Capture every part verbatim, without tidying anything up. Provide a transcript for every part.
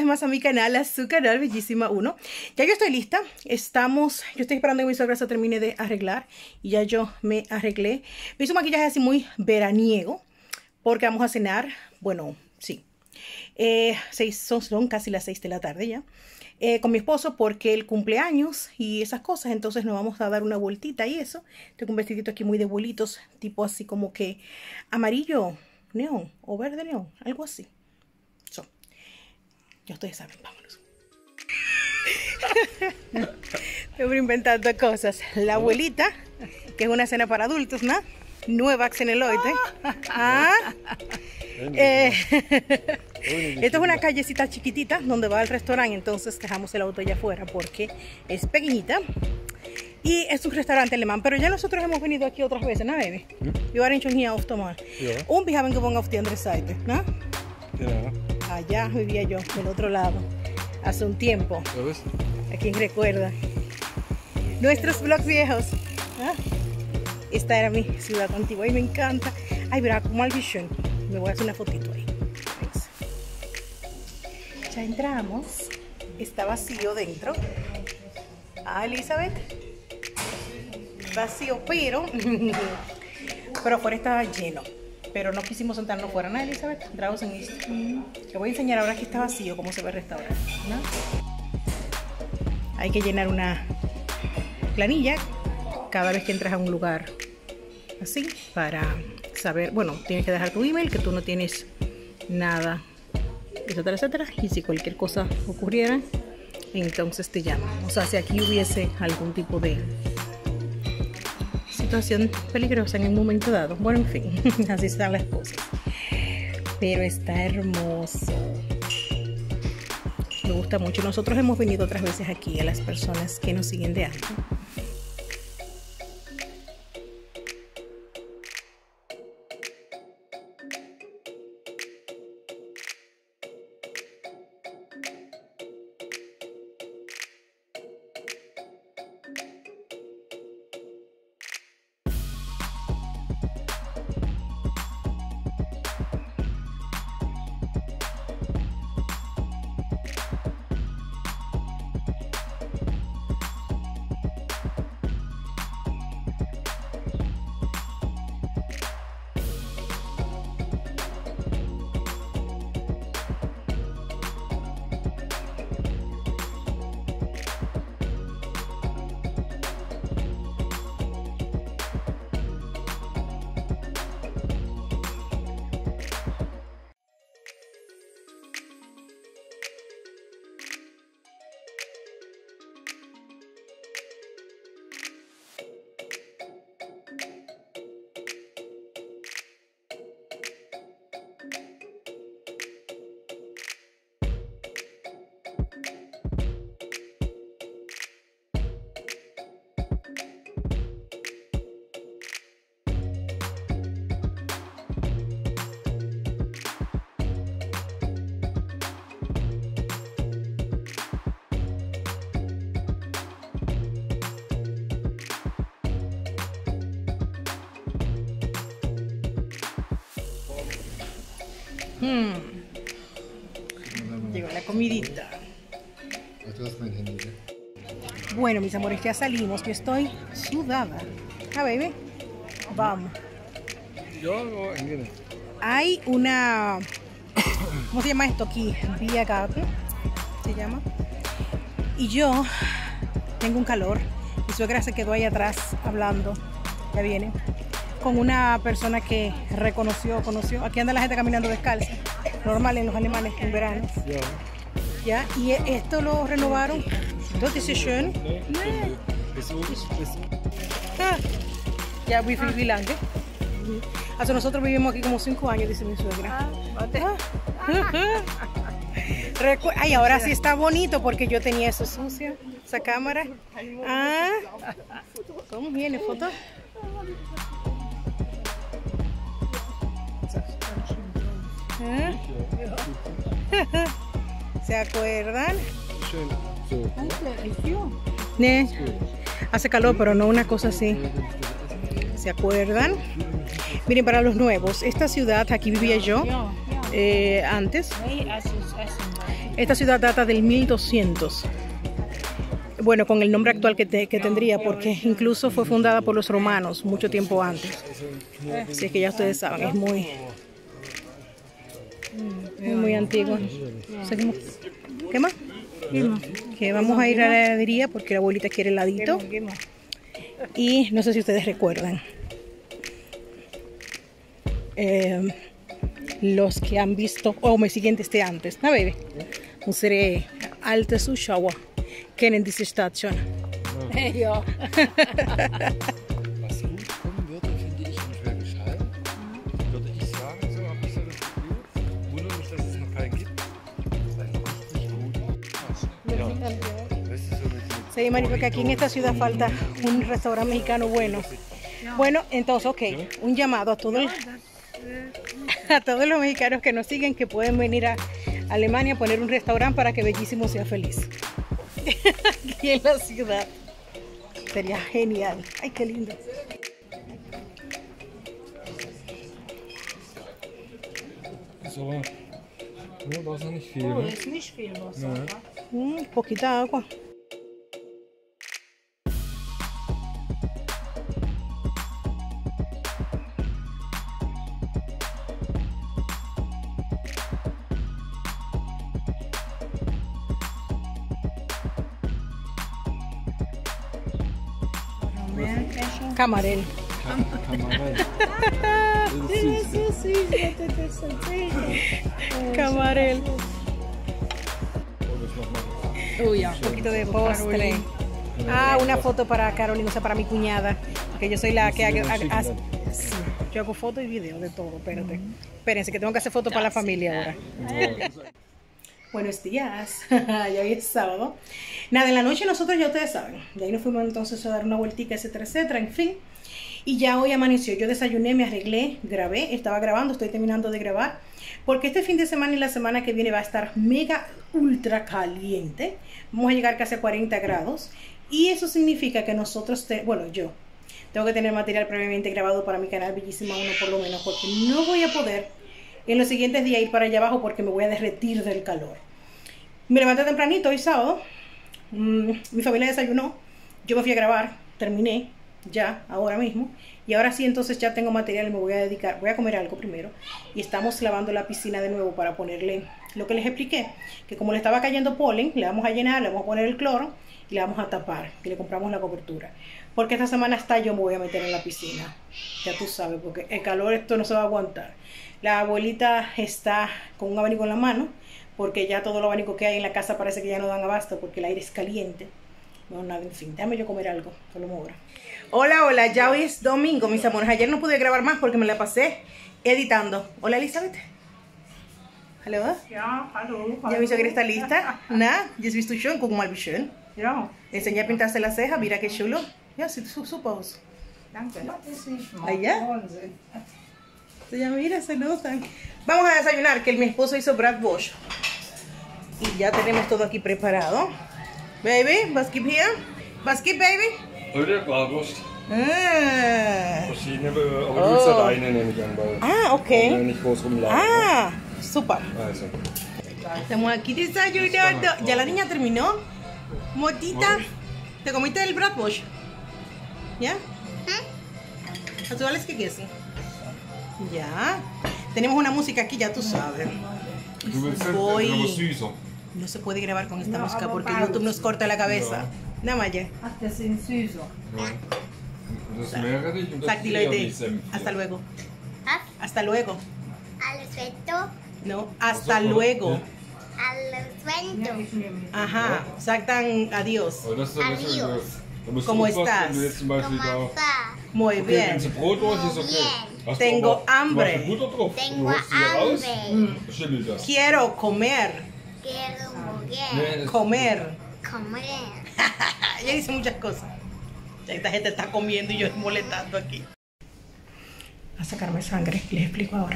vez más a mi canal, a su canal Bellísima uno. Ya yo estoy lista, estamos, yo estoy esperando que mi suegra se termine de arreglar y ya yo me arreglé. Me hice un maquillaje así muy veraniego porque vamos a cenar, bueno, sí, eh, seis, son, son casi las seis de la tarde ya, eh, con mi esposo porque el cumpleaños y esas cosas, entonces nos vamos a dar una vueltita y eso. Tengo un vestidito aquí muy de bolitos, tipo así como que amarillo neón o verde neón, algo así. So, ya ustedes saben, vámonos. Estoy inventando cosas. La abuelita, que es una cena para adultos, ¿no? Nueva en el oite. ¿Ah? Eh, esto es una callecita chiquitita donde va el restaurante, entonces dejamos el auto allá afuera porque es pequeñita y es un restaurante alemán, pero ya nosotros hemos venido aquí otras veces, ¿no, baby? Vi var inte här ofta más. Un vi haven't gått ofta andra sidan, ¿no? Allá vivía yo, del otro lado, hace un tiempo. ¿A quién recuerda? Nuestros vlogs viejos. ¿Ah? Esta era mi ciudad antigua y me encanta. Ay, verá, como al vision. Me voy a hacer una fotito ahí. Ya entramos. Está vacío dentro. Ah, Elizabeth. Vacío, pero... pero afuera estaba lleno. Pero no quisimos sentarnos fuera, ¿no, Elizabeth? Draußen ist. Te voy a enseñar ahora que está vacío cómo se ve el restaurante, ¿no? Hay que llenar una planilla cada vez que entras a un lugar así para saber, bueno, tienes que dejar tu email, que tú no tienes nada, etcétera, etcétera, y si cualquier cosa ocurriera, entonces te llaman. O sea, si aquí hubiese algún tipo de situación peligrosa en un momento dado. Bueno, en fin, así están las cosas. Pero está hermoso. Me gusta mucho. Nosotros hemos venido otras veces aquí a las personas que nos siguen de antes. Hmm. Llegó la comidita. Bueno, mis amores, ya salimos. Yo estoy sudada. Ah, baby. Vamos. Hay una... ¿cómo se llama esto aquí? Vía Gate se llama. Y yo tengo un calor. Mi suegra se quedó ahí atrás hablando. Ya viene. Con una persona que reconoció, conoció. Aquí anda la gente caminando descalza, normal en los alemanes en verano. Ya, y esto lo renovaron. Das ist schön. Ah, ya, wie viel, wie lange? Hace nosotros vivimos aquí como cinco años, dice mi suegra. Ay, ahora sí está bonito porque yo tenía eso sucio, esa cámara. Ah, ¿cómo viene foto? ¿Eh? ¿Se acuerdan? ¿Eh? Hace calor, pero no una cosa así. ¿Se acuerdan? Miren, para los nuevos, esta ciudad, aquí vivía yo eh, antes. Esta ciudad data del mil doscientos. Bueno, con el nombre actual que, te, que tendría, porque incluso fue fundada por los romanos mucho tiempo antes. Así es que ya ustedes saben, es muy, muy, muy antiguo. Seguimos. ¿Qué más? Que vamos a ir a la heladería porque la abuelita quiere heladito. Y no sé si ustedes recuerdan. Eh, los que han visto, o me siguen desde antes, ¿no, baby? Unsere alte Zuschauer kennen diese Station. Ja. Was gut kommen würde, finde ich, in Schwäbisch Hall, würde ich sagen, so habe ich so das Gefühl. Wundere mich, dass es noch keinen gibt. Ein richtig guter. Ja. Weißt du, so mit Sí, marico, que aquí en esta ciudad falta un restaurante mexicano bueno. Bueno, entonces, ok, un llamado a todos, a todos los mexicanos que nos siguen, que pueden venir a Alemania a poner un restaurante para que Bellísimo sea feliz. Aquí en la ciudad. Sería genial. Ay, qué lindo. So, ja, Wasser nicht viel. Oh, Ne? ist nicht viel Wasser. Ja. Mm, poquita agua. Camarel. Kamarell. Das ist süß. Camarel. Oh, das noch mal. Oh ja. Un poquito de postre. Ah, una foto para Carolina, o sea, para mi cuñada. Que yo soy la que hago. hago- hace- sí, yo hago fotos y videos de todo. Espérate. Espérense, que tengo que hacer fotos para la familia ahora. Buenos días. Ya hoy es sábado. Nada, en la noche nosotros ya ustedes saben. De ahí nos fuimos entonces a dar una vueltica, etcétera, etcétera, en fin. Y ya hoy amaneció. Yo desayuné, me arreglé, grabé, estaba grabando, estoy terminando de grabar. Porque este fin de semana y la semana que viene va a estar mega ultra caliente. Vamos a llegar casi a cuarenta grados. Y eso significa que nosotros, te, bueno, yo tengo que tener material previamente grabado para mi canal Bellísima uno por lo menos. Porque no voy a poder en los siguientes días ir para allá abajo porque me voy a derretir del calor. Me levanté tempranito hoy sábado. Mm, mi familia desayunó. Yo me fui a grabar. Terminé ya, ahora mismo. Y ahora sí, entonces ya tengo material y me voy a dedicar. Voy a comer algo primero. Y estamos lavando la piscina de nuevo para ponerle lo que les expliqué. Que como le estaba cayendo polen, le vamos a llenar, le vamos a poner el cloro y le vamos a tapar. Y le compramos la cobertura. Porque esta semana hasta yo me voy a meter en la piscina. Ya tú sabes, porque el calor esto no se va a aguantar. La abuelita está con un abanico en la mano. Porque ya todo lo abanico que hay en la casa parece que ya no dan abasto porque el aire es caliente. No, nada, en fin, déjame yo comer algo, solo me ahora. Hola, hola, ya hoy es domingo, mis amores. Ayer no pude grabar más porque me la pasé editando. Hola, Elizabeth. Hallo? Ja, hallo. Ya mi suegra está lista. ¿Na? ¿Ya visto schon? Guck mal, wie schön. Ja, Enseñé a pintarse la ceja, mira qué chulo. Ya, sieht su- super aus. danke. Das ist nicht mal Allá. Wahnsinn. Ya mira, se notan. Vamos a desayunar, que mi esposo hizo bratwurst. Y ya tenemos todo aquí preparado. Baby, was gibt hier? Was gibt, baby? Heute Bratwurst. Ah, Verschiedene, aber du willst Oh. halt eine nehmen gern, weil ah, wir ok. nicht groß rumlaufen. Ah, super. Ne? Also. Estamos aquí desayunando. Ya la niña terminó. Motita, ¿te comiste el bratwurst? ¿Ya? ¿A tú alles gegessen? Ya. Tenemos una música aquí, ya tú sabes. Du willst nicht, Voy. aber süßer. No se puede grabar con esta No, música aber porque vamos. YouTube nos corta la cabeza. Nada más ya. Ach, das sind süßer. Ja. Und das Meerrettich und das Sag, dilo eher de. wie Senf. Hasta luego. ¿Ah? Hasta luego. Alles Wetter, No, hasta Ach so, luego. alles Ja, Wetter. ich nehme mit. Ajá. Sagtan adiós. Aber das ist ein bisschen, Adios. da musst du ¿Cómo aufpassen, estás? wenn du jetzt zum Beispiel ¿Cómo da... está? Muy Okay, bien. wenn sie Brot durch ist, okay. Hast du Tengo aber zum hambre. Beispiel Butter drauf. Tengo und du holst sie hier raus, hambre. schimmelt das. Quiero comer. Quiero Nee, morir. das- Comer. Comer. Ella dice muchas cosas. Esta gente está comiendo y yo molestando aquí. A sacarme sangre, les explico ahora.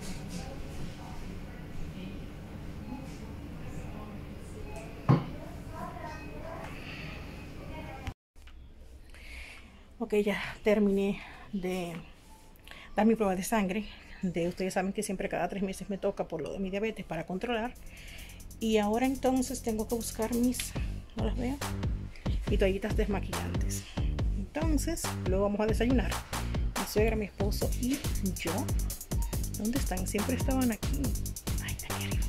Ok, ya terminé de dar mi prueba de sangre. De, ustedes saben que siempre cada tres meses me toca por lo de mi diabetes para controlar. Y ahora entonces tengo que buscar mis, no las veo, mis toallitas desmaquillantes. Entonces, luego vamos a desayunar. Mi suegra, mi esposo y yo. ¿Dónde están? Siempre estaban aquí. Ay, de aquí arriba.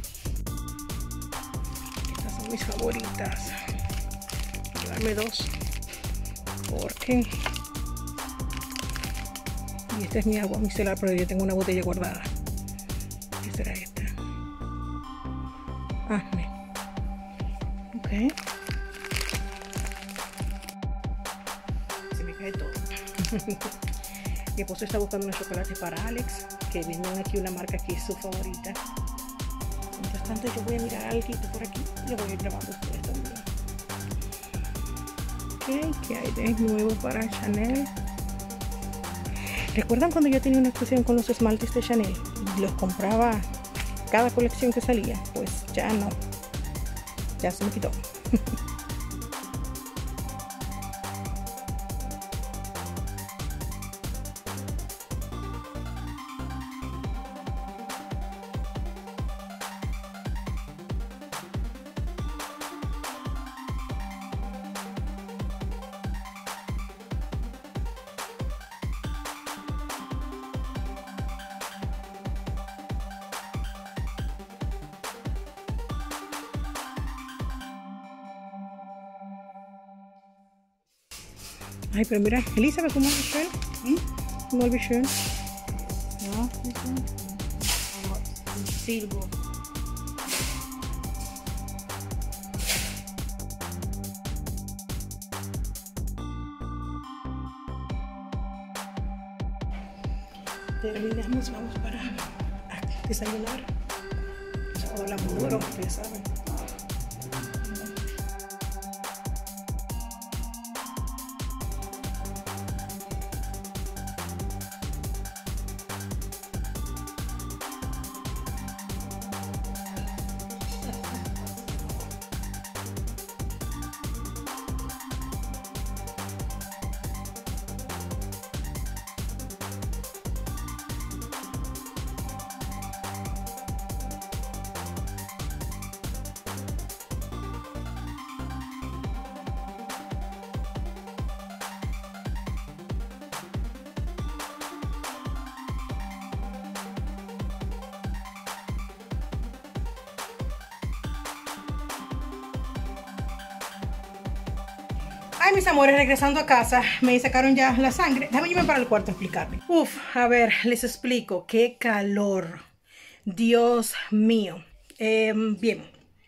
Estas son mis favoritas. Voy a darme dos. Porque... Y esta es mi agua micelar, pero yo tengo una botella guardada. ¿Qué será esta? Ah, me. Ok. Se me cae todo. Mi esposo está buscando unos chocolates para Alex, que venden aquí una marca que es su favorita. Mientras tanto, yo voy a mirar algo por aquí y lo voy a ir grabando a ustedes también. Ok, ¿qué hay de nuevo para Chanel? ¿Recuerdan cuando yo tenía una exposición con los esmaltes de Chanel y los compraba cada colección que salía? Pues ya no, ya se me quitó. Ay, pero mira, Elizabeth, ¿cómo es schön? ¿Mm? ¿Cómo es schön? Ja, silver. Terminamos, vamos para desayunar. Nosotros hablamos duro, ustedes saben. Ay, mis amores, regresando a casa, me sacaron ya la sangre. Déjame irme para el cuarto a explicarme. Uf, a ver, les explico. ¡Qué calor! Dios mío. Eh, bien.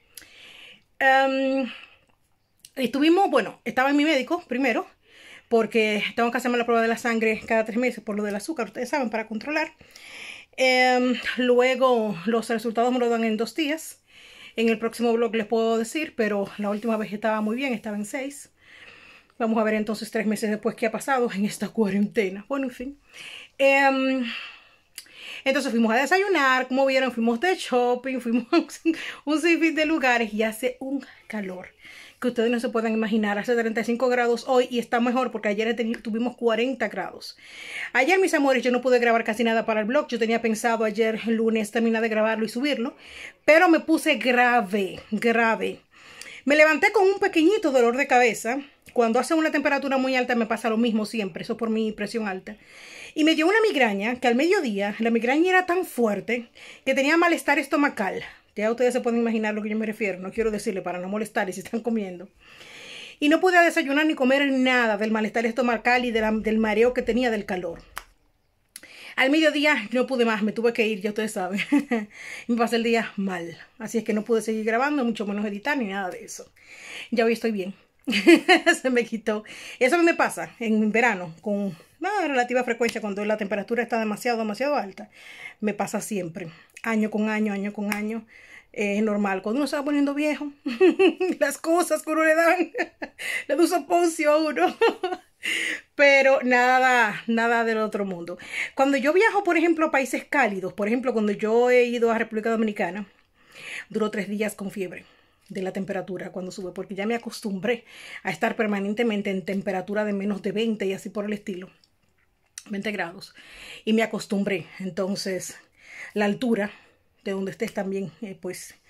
Um, estuvimos, bueno, estaba en mi médico primero, porque tengo que hacerme la prueba de la sangre cada tres meses por lo del azúcar, ustedes saben, para controlar. Um, luego, los resultados me lo dan en dos días. En el próximo vlog les puedo decir, pero la última vez estaba muy bien, estaba en seis. Vamos a ver entonces tres meses después qué ha pasado en esta cuarentena. Bueno, en fin. Um, entonces fuimos a desayunar. Como vieron, fuimos de shopping. Fuimos a un sinfín de lugares. Y hace un calor que ustedes no se pueden imaginar. Hace treinta y cinco grados hoy. Y está mejor porque ayer tuvimos cuarenta grados. Ayer, mis amores, yo no pude grabar casi nada para el blog. Yo tenía pensado ayer, el lunes, terminar de grabarlo y subirlo. Pero me puse grave, grave. Me levanté con un pequeñito dolor de cabeza. Cuando hace una temperatura muy alta me pasa lo mismo siempre. Eso por mi presión alta. Y me dio una migraña que al mediodía, la migraña era tan fuerte que tenía malestar estomacal. Ya ustedes se pueden imaginar a lo que yo me refiero. No quiero decirle para no molestarles si están comiendo. Y no pude desayunar ni comer nada del malestar estomacal y de la, del mareo que tenía del calor. Al mediodía no pude más, me tuve que ir, ya ustedes saben. Me pasé el día mal. Así es que no pude seguir grabando, mucho menos editar ni nada de eso. Ya hoy estoy bien. Se me quitó. Eso me pasa en verano con una relativa frecuencia cuando la temperatura está demasiado, demasiado alta. Me pasa siempre. Año con año, año con año. Es eh, normal. Cuando uno se va poniendo viejo, las cosas que uno le dan, le da un soponcio a uno. Pero nada, nada del otro mundo. Cuando yo viajo, por ejemplo, a países cálidos, por ejemplo, cuando yo he ido a República Dominicana, duró tres días con fiebre de la temperatura cuando sube, porque ya me acostumbré a estar permanentemente en temperatura de menos de veinte y así por el estilo, veinte grados, y me acostumbré. Entonces, la altura de donde estés también, eh, pues,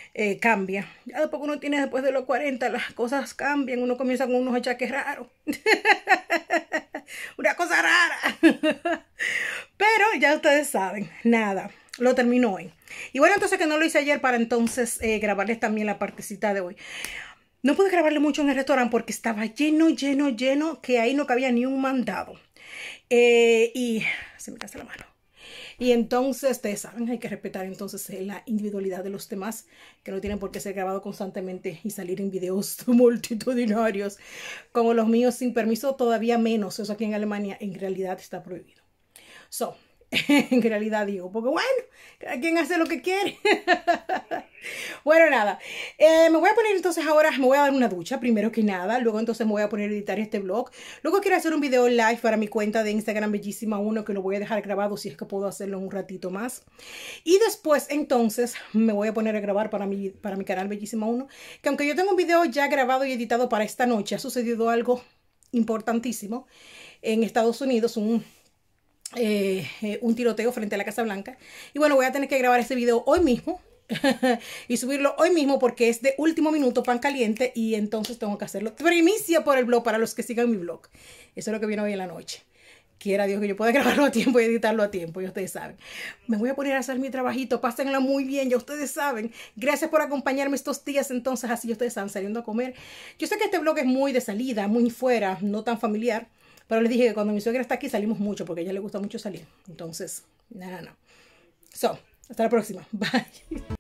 eh, cambia. Ya después que uno tiene después de los cuarenta, las cosas cambian, uno comienza con unos achaques raros. Una cosa rara. Pero ya ustedes saben, nada, lo terminó hoy. Y bueno, entonces que no lo hice ayer para entonces eh, grabarles también la partecita de hoy. No pude grabarle mucho en el restaurante porque estaba lleno, lleno, lleno, que ahí no cabía ni un mandado. Eh, y se me casa la mano. Y entonces, ustedes saben, hay que respetar entonces la individualidad de los demás, que no tienen por qué ser grabados constantemente y salir en videos multitudinarios como los míos sin permiso, todavía menos. Eso aquí en Alemania en realidad está prohibido. So, en realidad digo, porque bueno, cada quien hace lo que quiere. Bueno, nada, eh, me voy a poner entonces ahora, me voy a dar una ducha primero que nada, luego entonces me voy a poner a editar este vlog, luego quiero hacer un video live para mi cuenta de Instagram Bellísima uno, que lo voy a dejar grabado si es que puedo hacerlo un ratito más, y después entonces me voy a poner a grabar para mi, para mi canal Bellísima uno, que aunque yo tengo un video ya grabado y editado para esta noche, ha sucedido algo importantísimo en Estados Unidos, un Eh, eh, un tiroteo frente a la Casa Blanca, y bueno, voy a tener que grabar este video hoy mismo y subirlo hoy mismo porque es de último minuto, pan caliente, y entonces tengo que hacerlo primicia por el blog para los que sigan mi blog. Eso es lo que viene hoy en la noche. Quiera Dios que yo pueda grabarlo a tiempo y editarlo a tiempo, ya ustedes saben. Me voy a poner a hacer mi trabajito, pásenlo muy bien, ya ustedes saben. Gracias por acompañarme estos días, entonces así ustedes están saliendo a comer. Yo sé que este blog es muy de salida, muy fuera, no tan familiar, pero les dije que cuando mi suegra está aquí salimos mucho porque a ella le gusta mucho salir. Entonces, nada, no. So, hasta la próxima. Bye.